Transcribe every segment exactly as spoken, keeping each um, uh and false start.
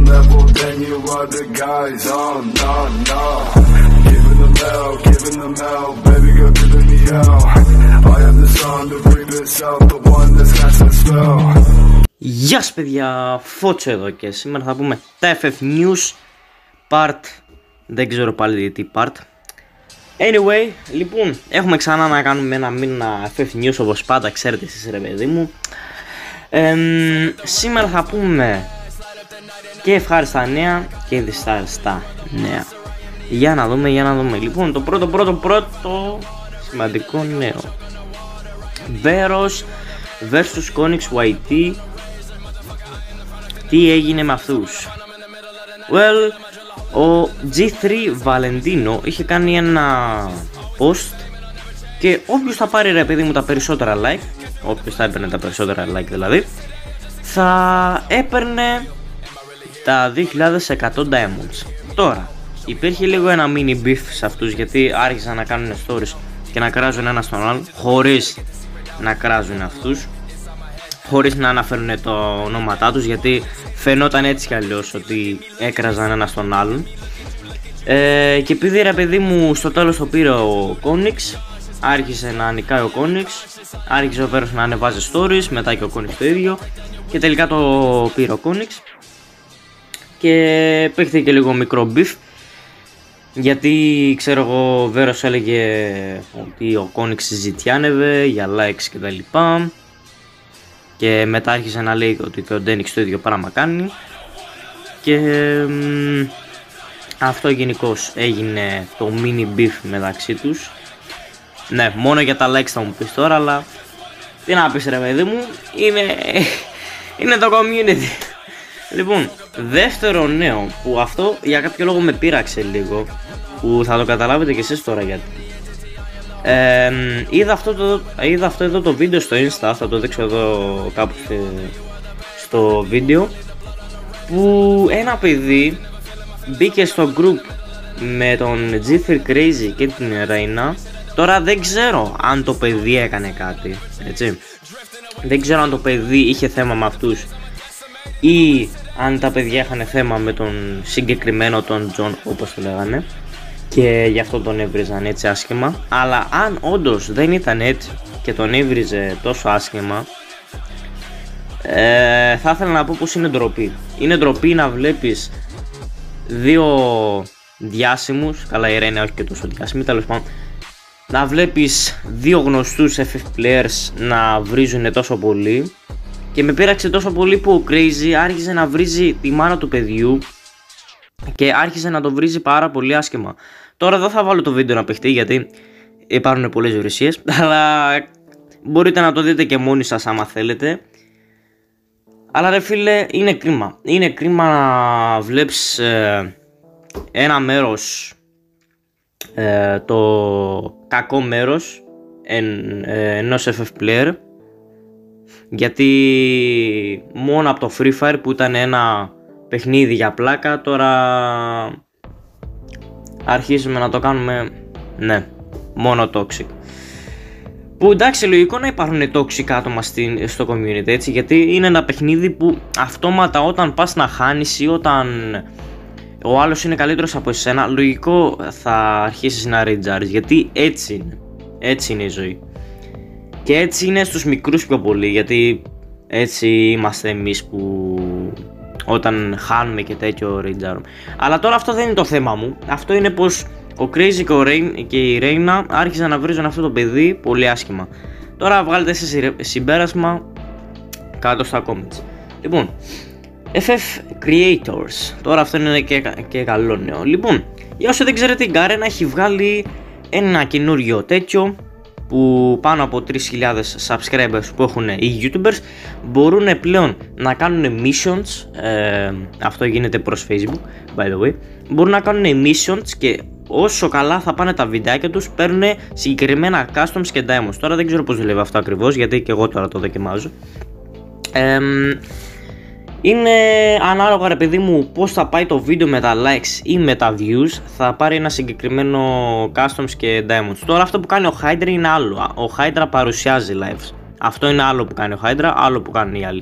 level, then you are the guys. Oh no, no. Giving them hell, giving them hell, baby girl giving me hell. I am the son to bring this out, the one that's cast a spell. Γεια σας παιδιά, Φώτσο εδώ και σήμερα θα πούμε τα εφ εφ News Part, δεν ξέρω πάλι τι part. Anyway, λοιπόν, έχουμε ξανά να κάνουμε ένα μήνα εφ εφ News όπως πάντα, ξέρετε εσείς ρε παιδί μου. ε, Σήμερα θα πούμε και ευχάριστα νέα και δυσάρεστα νέα. Για να δούμε, για να δούμε. Λοιπόν, το πρώτο πρώτο πρώτο σημαντικό νέο, Veros versus Konix γουάι τι. Τι έγινε με αυτούς? Well, ο τζι θρι Valentino είχε κάνει ένα post και όποιος θα πάρει ρε παιδί μου τα περισσότερα like, όποιος θα έπαιρνε τα περισσότερα like δηλαδή, θα έπαιρνε τα δύο χιλιάδες εκατό diamonds. Τώρα, υπήρχε λίγο ένα mini beef σε αυτούς, γιατί άρχισαν να κάνουν stories και να κράζουν ένα στον άλλον, χωρίς να κράζουν αυτούς, χωρίς να αναφέρουν το ονόματά τους, γιατί φαινόταν έτσι κι αλλιώς ότι έκραζαν ένα στον άλλον. ε, Και επειδή ρε παιδί μου στο τέλος το πήρε ο Konix, άρχισε να νικάει ο Konix, άρχισε ο Veros να ανεβάζει stories, μετά και ο Konix το ίδιο, και τελικά το πήρε ο Konix και παίχθηκε λίγο μικρό beef, γιατί ξέρω εγώ ο Veros έλεγε ότι ο Konix ζητιάνευε για likes και τα λοιπά, και μετά άρχισε να λέει ότι και ο Denix το ίδιο πράγμα κάνει, και μ, αυτό γενικώς έγινε το mini beef μεταξύ τους. Ναι, μόνο για τα likes θα μου πεις τώρα, αλλά τι να πεις ρε παιδί μου, είναι, είναι το community. Λοιπόν, δεύτερο νέο, που αυτό για κάποιο λόγο με πείραξε λίγο, που θα το καταλάβετε και εσείς τώρα γιατί. Ε, είδα, αυτό το, είδα αυτό εδώ το βίντεο στο Insta, θα το δείξω εδώ κάπου στο βίντεο, που ένα παιδί μπήκε στο group με τον τζι θρι Crazy και την Reina. Τώρα δεν ξέρω αν το παιδί έκανε κάτι, έτσι. Δεν ξέρω αν το παιδί είχε θέμα με αυτούς ή αν τα παιδιά είχαν θέμα με τον συγκεκριμένο τον John, όπως το λέγανε, και γι' αυτό τον έβριζαν έτσι άσχημα. Αλλά αν όντως δεν ήταν έτσι και τον έβριζε τόσο άσχημα, ε, θα ήθελα να πω πως είναι ντροπή. Είναι ντροπή να βλέπεις δύο διάσημους, καλά η Reina όχι και τόσο διάσημη, τέλος πάντων, να βλέπεις δύο γνωστούς εφ εφ players να βρίζουν τόσο πολύ. Και με πείραξε τόσο πολύ που ο Crazy άρχισε να βρίζει τη μάνα του παιδιού και άρχισε να το βρίζει πάρα πολύ άσχημα. Τώρα δεν θα βάλω το βίντεο να παιχτεί, γιατί υπάρχουν πολλές βρυσίες, αλλά μπορείτε να το δείτε και μόνοι σας άμα θέλετε. Αλλά ρε φίλε, είναι κρίμα. Είναι κρίμα να βλέπεις ε, ένα μέρος, ε, το κακό μέρος εν, ε, ενός εφ εφ player, γιατί μόνο από το Free Fire που ήταν ένα παιχνίδι για πλάκα, τώρα αρχίζουμε να το κάνουμε, ναι, μόνο toxic. Που εντάξει, λογικό να υπάρχουν toxic άτομα στην, στο community, έτσι, γιατί είναι ένα παιχνίδι που αυτόματα όταν πας να χάνεις ή όταν ο άλλος είναι καλύτερος από εσένα, λογικό θα αρχίσεις να rage'άρεις, γιατί έτσι είναι, έτσι είναι η ζωή. Και έτσι είναι στους μικρούς πιο πολύ, γιατί έτσι είμαστε εμείς που όταν χάνουμε και τέτοιο rage'άρουμε. Αλλά τώρα αυτό δεν είναι το θέμα μου. Αυτό είναι πως ο Crazy και η Reina άρχισαν να βρίζουν αυτό το παιδί πολύ άσχημα. Τώρα βγάλετε σε συμπέρασμα κάτω στα comments. Λοιπόν, εφ εφ Creators. Τώρα αυτό είναι και, και καλό νέο. Λοιπόν, για όσοι δεν ξέρετε, η Garena έχει βγάλει ένα καινούριο τέτοιο, που πάνω από τρεις χιλιάδες subscribers που έχουν οι YouTubers μπορούν πλέον να κάνουν missions, ε, αυτό γίνεται προς Facebook by the way, μπορούν να κάνουν missions και όσο καλά θα πάνε τα βιντεάκια τους παίρνουν συγκεκριμένα customs και diamonds. Τώρα δεν ξέρω πώς δουλεύει αυτό ακριβώς, γιατί και εγώ τώρα το δοκιμάζω. ε, Είναι ανάλογα ρε παιδί μου πώς θα πάει το βίντεο με τα likes ή με τα views, θα πάρει ένα συγκεκριμένο customs και diamonds. Τώρα αυτό που κάνει ο Hydra είναι άλλο. Ο Hydra παρουσιάζει lives. Αυτό είναι άλλο που κάνει ο Hydra, άλλο που κάνουν οι άλλοι.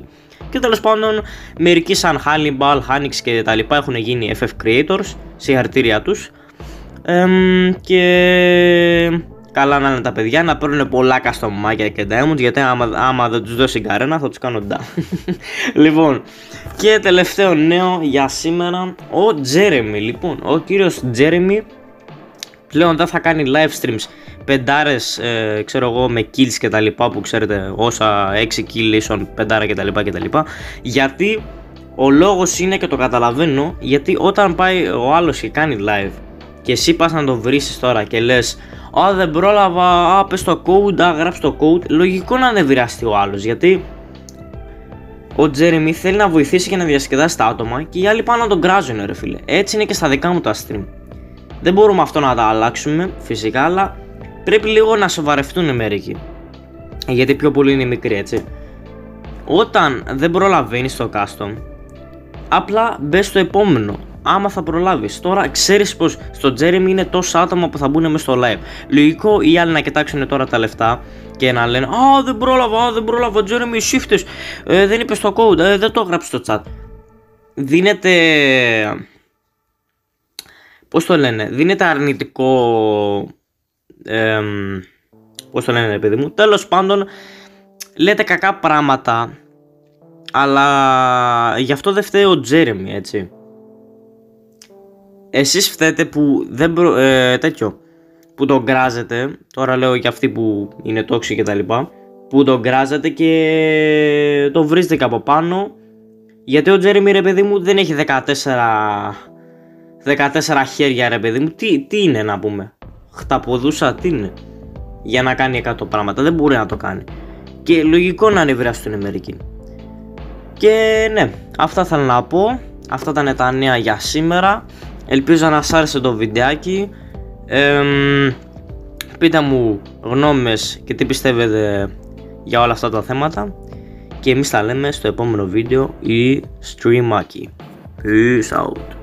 Και τέλος πάντων, μερικοί σαν Hannibal, Hanix και τα λοιπά έχουν γίνει εφ εφ creators, συγχαρητήρια τους. Ε, και καλά να είναι τα παιδιά, να παίρνουν πολλά καστομάκια και diamonds, γιατί άμα, άμα δεν τους δώσει κανένα θα τους κάνω ντά. Λοιπόν, και τελευταίο νέο για σήμερα, ο Jeremy. Λοιπόν, ο κύριος Jeremy πλέον δεν θα κάνει live streams πεντάρες, ε, ξέρω εγώ, με kills και τα λοιπά, που ξέρετε όσα έξι kills ίσον πεντάρα και τα λοιπά και τα λοιπά. Γιατί ο λόγος είναι, και το καταλαβαίνω, γιατί όταν πάει ο άλλος και κάνει live και εσύ πας να τον βρίσεις τώρα και λες «Α, δεν πρόλαβα, α, πες το code, α, γράψει το code», λογικό να δεν βυραστεί ο άλλος, γιατί ο Jeremy θέλει να βοηθήσει και να διασκεδάσει τα άτομα και οι άλλοι πάνε να τον κράζουν, ρε φίλε. Έτσι είναι και στα δικά μου τα stream. Δεν μπορούμε αυτό να τα αλλάξουμε φυσικά, αλλά πρέπει λίγο να σοβαρευτούν μερικοί, γιατί πιο πολύ είναι μικροί, έτσι. Όταν δεν προλαβαίνεις το custom, απλά μπες στο επόμενο, άμα θα προλάβεις. Τώρα ξέρεις πως στο Jeremy είναι τόσα άτομα που θα μπουν μέσα στο live. Λογικό οι άλλοι να κοιτάξουν τώρα τα λεφτά και να λένε «Α, δεν πρόλαβα, α, δεν πρόλαβα, Jeremy, shifters, ε, δεν είπες το code, ε, δεν το έγραψες στο chat». Δίνεται, πώς το λένε, δίνεται αρνητικό, ε, πώς το λένε, παιδί μου, τέλος πάντων λέτε κακά πράγματα, αλλά γι' αυτό δεν φταίει ο Jeremy, έτσι. Εσείς φταίτε που δεν προ, ε, τέτοιο, που τον γκράζετε, τώρα λέω για αυτοί που είναι τόξοι και τα λοιπά, που τον γκράζετε και τον βρίζετε από πάνω, γιατί ο Jeremy, ρε παιδί μου, δεν έχει δεκατέσσερα χέρια, ρε παιδί μου. Τι, τι είναι να πούμε, χταποδούσα, τι είναι, για να κάνει εκατό πράγματα, δεν μπορεί να το κάνει. Και λογικό να ανεβραστούν μερικοί. Και ναι, αυτά θέλω να πω. Αυτά ήταν τα νέα για σήμερα. Ελπίζω να σας άρεσε το βιντεάκι. ε, Πείτε μου γνώμες και τι πιστεύετε για όλα αυτά τα θέματα. Και εμείς τα λέμε στο επόμενο βίντεο ή streamάκι. Peace out.